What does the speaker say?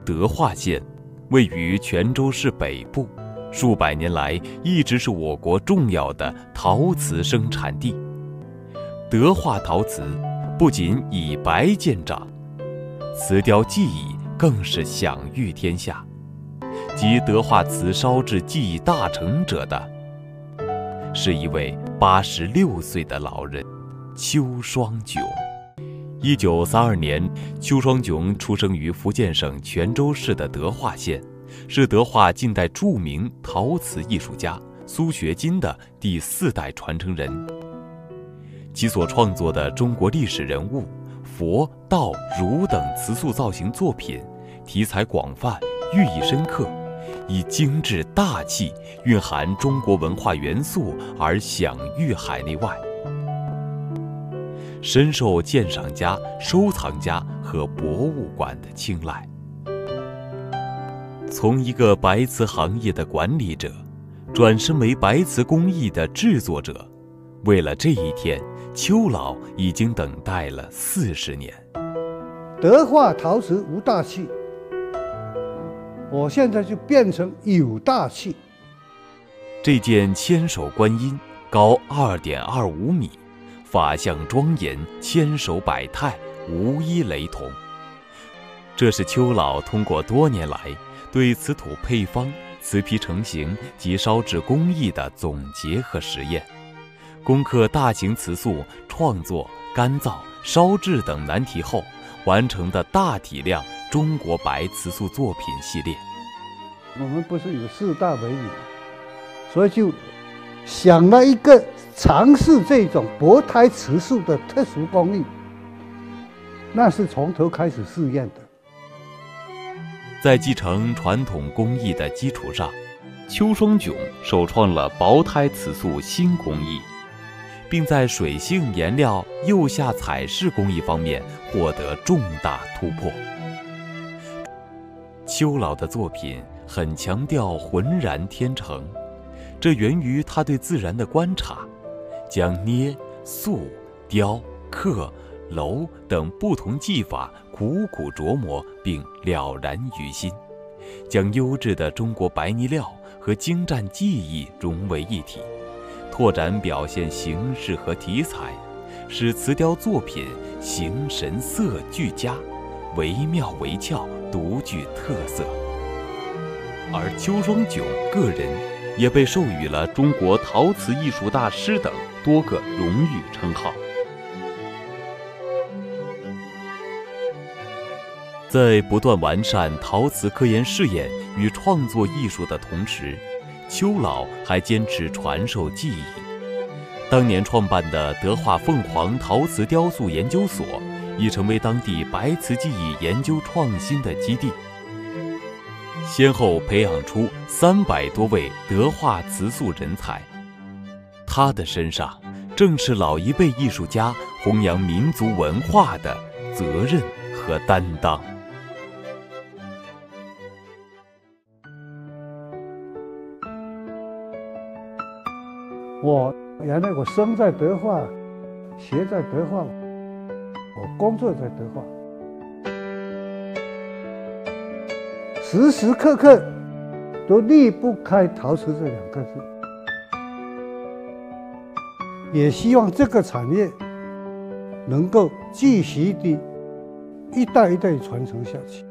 德化县位于泉州市北部，数百年来一直是我国重要的陶瓷生产地。德化陶瓷不仅以白见长，瓷雕技艺更是享誉天下。集德化瓷烧制技艺大成者的，是一位86岁的老人邱双炯。1932年，邱双炯出生于福建省泉州市的德化县，是德化近代著名陶瓷艺术家苏学金的第4代传承人。其所创作的中国历史人物、佛、道、儒等瓷塑造型作品，题材广泛，寓意深刻，以精致大气、蕴含中国文化元素而享誉海内外，深受鉴赏家、收藏家和博物馆的青睐。从一个白瓷行业的管理者，转身为白瓷工艺的制作者，为了这一天，邱老已经等待了40年。 德化陶瓷无大器，我现在就变成有大器。 这件千手观音高2.25米，法相庄严，千手百态，无一雷同。这是邱老通过多年来对瓷土配方、瓷坯成型及烧制工艺的总结和实验，攻克大型瓷塑创作、干燥、烧制等难题后完成的大体量中国白瓷塑作品系列。 我们不是有4大美女，所以就想了一个尝试这种薄胎瓷塑的特殊工艺，那是从头开始试验的。 在继承传统工艺的基础上，邱双炯首创了薄胎瓷塑新工艺，并在水性颜料釉下彩饰工艺方面获得重大突破。邱老的作品很强调浑然天成，这源于他对自然的观察，将捏、塑、雕、刻、镂等不同技法苦苦琢磨并了然于心，将优质的中国白泥料和精湛技艺融为一体，拓展表现形式和题材，使瓷雕作品形神色俱佳，惟妙惟肖，独具特色。而邱双炯个人也被授予了中国陶瓷艺术大师等多个荣誉称号。在不断完善陶瓷科研试验与创作艺术的同时，邱老还坚持传授技艺。当年创办的德化凤凰陶瓷雕塑研究所，已成为当地白瓷技艺研究创新的基地，先后培养出300多位德化瓷塑人才。他的身上，正是老一辈艺术家弘扬民族文化的责任和担当。 原来我生在德化，学在德化，我工作在德化，时时刻刻都离不开陶瓷这2个字。也希望这个产业能够继续的一代一代传承下去。